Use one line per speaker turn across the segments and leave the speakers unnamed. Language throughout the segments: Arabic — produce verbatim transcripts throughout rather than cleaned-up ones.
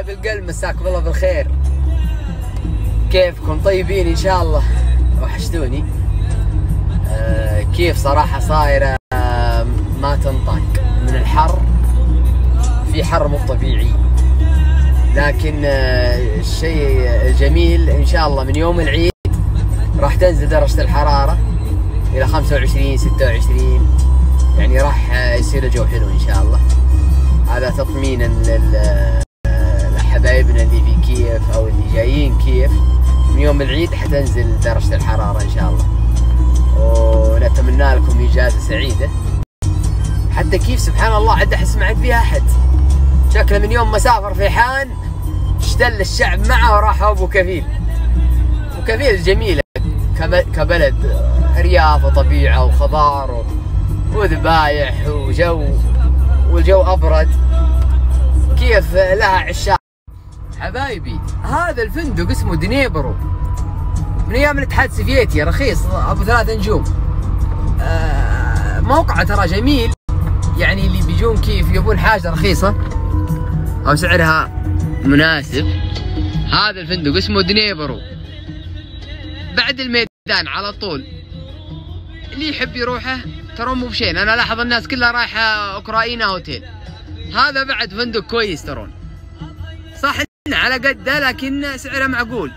حبايب القلب مساكم الله بالخير، كيفكم؟ طيبين ان شاء الله؟ وحشتوني. آه كيف صراحة صايرة آه ما تنطق من الحر، في حر مو طبيعي، لكن آه الشيء الجميل ان شاء الله من يوم العيد راح تنزل درجة الحرارة الى خمسة وعشرين ستة وعشرين، يعني راح يصير الجو حلو ان شاء الله. هذا تطمينا لحبايبنا اللي في كييف او اللي جايين كييف، من يوم العيد حتنزل درجة الحرارة ان شاء الله، ونتمنى لكم اجازة سعيدة. حتى كيف سبحان الله عاد احس ما عاد فيها احد، شكله من يوم ما سافر فيحان اشتل الشعب معه وراح ابو كفيل. وكفيل جميلة كبلد، رياض وطبيعة وخضار وذبايح وجو، والجو ابرد. كيف لها عشاق حبايبي. هذا الفندق اسمه دنيبرو، من ايام الاتحاد السوفيتي، رخيص ابو ثلاث نجوم. آه موقعه ترى جميل، يعني اللي بيجون كيف يبون حاجه رخيصه او سعرها مناسب. هذا الفندق اسمه دنيبرو، بعد الميدان على طول. اللي يحب يروحه ترى مو بشين، انا لاحظ الناس كلها رايحه اوكراينا هوتيل. هذا بعد فندق كويس ترون، صح انه على قده لكن سعره معقول.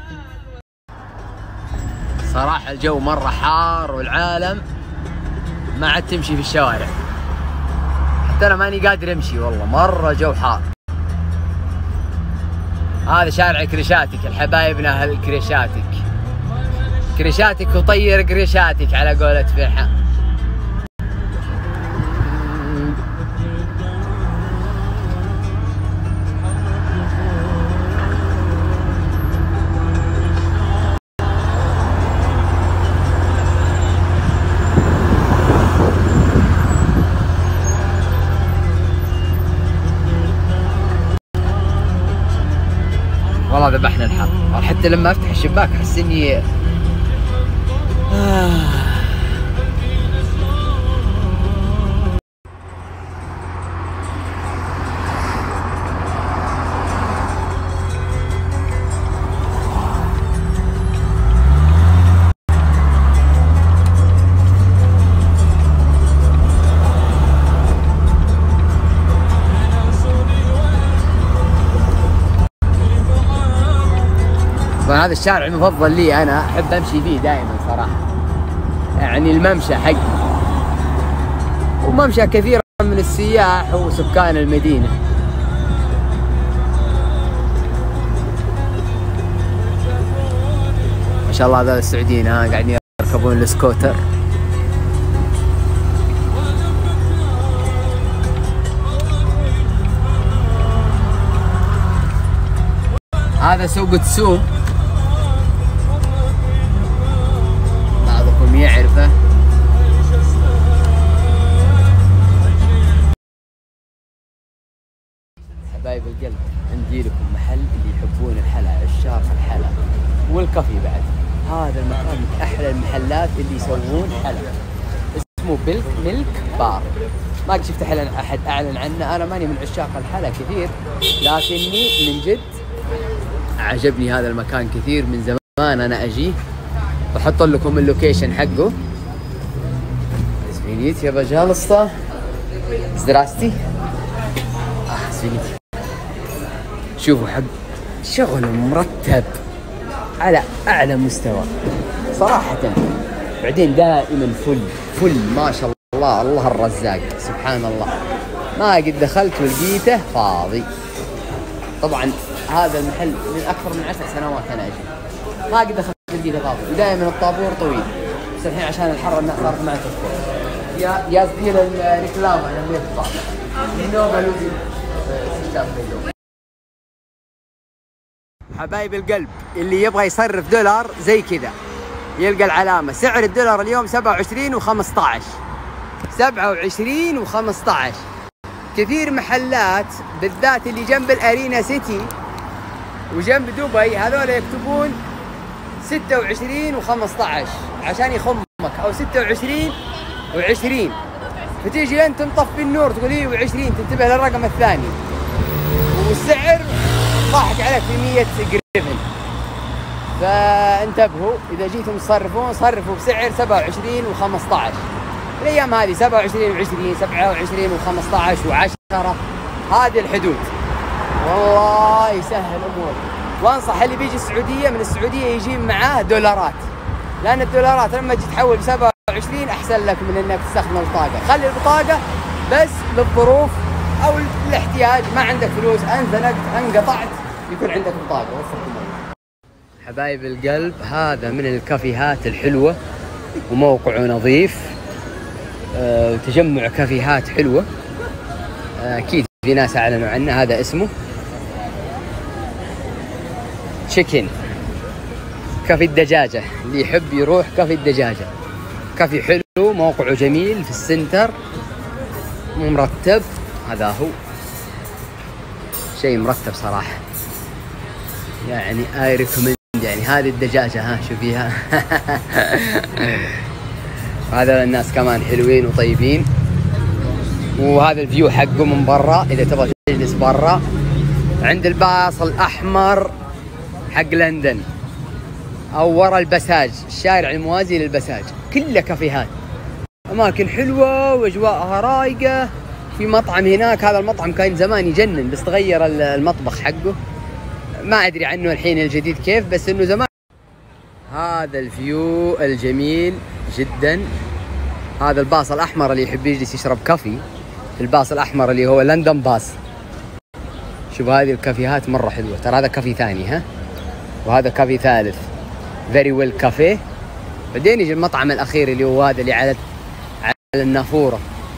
صراحه الجو مره حار والعالم ما عاد تمشي في الشوارع، حتى انا ماني قادر امشي والله، مره جو حار. هذا شارع كريشاتك الحبايبنا، اهل كريشاتك، كريشاتك وطير كريشاتك على قولة فيحان. والله ذبحنا الحر، حتى لما افتح الشباك احس اني آه. هذا الشارع المفضل لي، انا احب امشي فيه دائما صراحه، يعني الممشى حقي، وممشى كثير من السياح وسكان المدينه. ما شاء الله هذول السعوديين ها قاعدين يركبون السكوتر. هذا سوق تسوم، بعضكم يعرفه. حبايب القلب، عندي لكم محل اللي يحبون الحلا، عشاق الحلا والكافي بعد. هذا المكان من احلى المحلات اللي يسوون حلا، اسمه بلك ميلك بار. ما قد شفت حلا احد اعلن عنه، انا ماني من عشاق الحلا كثير، لكني من جد عجبني هذا المكان كثير، من زمان انا اجيه. بحط لكم اللوكيشن حقه. извините пожалуйста. Здрасте. آه извините. شوفوا حق شغل مرتب على اعلى مستوى صراحة. بعدين دائما فل فل ما شاء الله، الله الرزاق سبحان الله. ما قد دخلت ولقيته فاضي. طبعا هذا المحل من اكثر من عشر سنوات انا اجي، ما قد دخلت لقيته فاضي، ودائما الطابور طويل. بس الحين عشان الحر الناس صارت ما تدخل. يا يا زميل الريكلام انا مو يطلع النوبه لوزي. حبايب القلب، اللي يبغى يصرف دولار زي كذا يلقى العلامه. سعر الدولار اليوم سبعة وعشرين وخمسة عشر، سبعة وعشرين وخمسة عشر. كثير محلات بالذات اللي جنب الارينا سيتي وجنب دبي هذول يكتبون ستة وعشرين وخمسة عشر عشان يخمك، او ستة وعشرين وعشرين، فتيجي انت مطفي النور تقول ايه وعشرين، تنتبه للرقم الثاني. والسعر طاحت عليك في مية جريفن. فانتبهوا اذا جيتم تصرفون صرفوا بسعر سبعة وعشرين وخمسة عشر. الايام هذه سبعة وعشرين وعشرين، سبعة وعشرين وخمسة عشر وعشرة، هذه الحدود. والله يسهل امورك. وانصح اللي بيجي السعوديه من السعوديه يجيب معاه دولارات، لان الدولارات لما تجي تحول ب سبعة وعشرين احسن لك من انك تستخدم البطاقه. خلي البطاقه بس للظروف او الاحتياج، ما عندك فلوس، انزلت انقطعت، يكون عندك بطاقه. وفقكم الله. حبايب القلب، هذا من الكافيهات الحلوه وموقعه نظيف، أه تجمع كافيهات حلوه، اكيد أه في ناس اعلنوا عنه. هذا اسمه تشيكن كافي الدجاجه، اللي يحب يروح كافي الدجاجه. كافي حلو، موقعه جميل في السنتر، مرتب. هذا هو شيء مرتب صراحه، يعني اي ريكومند. يعني هذه الدجاجه ها شوفيها. هذا الناس كمان حلوين وطيبين. وهذا الفيو حقه من برا، اذا تبغى تجلس برا عند الباص الاحمر حق لندن، او ورا البساج، الشارع الموازي للبساج، كله كافيهات، اماكن حلوه واجواءها رايقه. في مطعم هناك، هذا المطعم كان زمان يجنن، بس تغير المطبخ حقه، ما ادري عنه الحين الجديد كيف، بس انه زمان. هذا الفيو الجميل جدا. هذا الباص الاحمر اللي يحب يجلس يشرب كافي، الباص الاحمر اللي هو لندن باص. شوف هذه الكافيهات مره حلوه، ترى هذا كافي ثاني ها، وهذا كافي ثالث، فيري ويل كافيه. بعدين يجي المطعم الاخير اللي هو هذا اللي على على النافوره.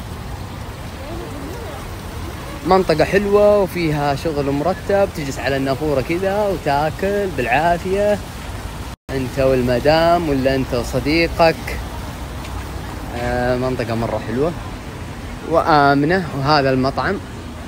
منطقه حلوه وفيها شغل مرتب، تجلس على النافوره كذا وتاكل بالعافيه انت والمدام ولا انت وصديقك. آه منطقه مره حلوه وامنه. وهذا المطعم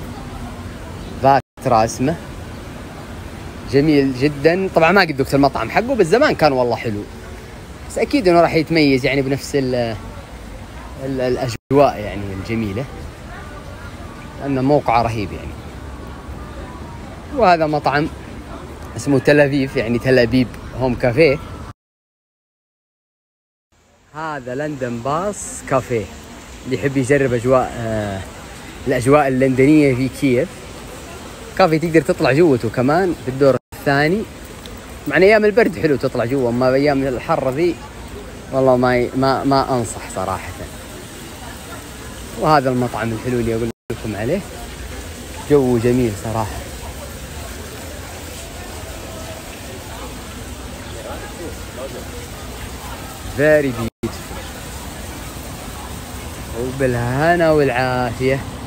فاترا اسمه، جميل جدا. طبعا ما قد ذقت المطعم حقه، بس زمان كان والله حلو، بس اكيد انه راح يتميز يعني بنفس ال ال الاجواء يعني الجميله، لانه موقعه رهيب يعني. وهذا مطعم اسمه تل ابيب، يعني تل ابيب هوم كافيه. هذا لندن باص كافيه، اللي يحب يجرب اجواء آه الاجواء اللندنيه في كييف. كافي تقدر تطلع جوته كمان في الدور الثاني، مع ايام البرد حلو تطلع جوا، اما بايام الحر ذي والله ما ما ما انصح صراحه. وهذا المطعم الحلو اللي اقول لكم عليه، جو جميل صراحه. very beautiful وبالهنا والعافيه.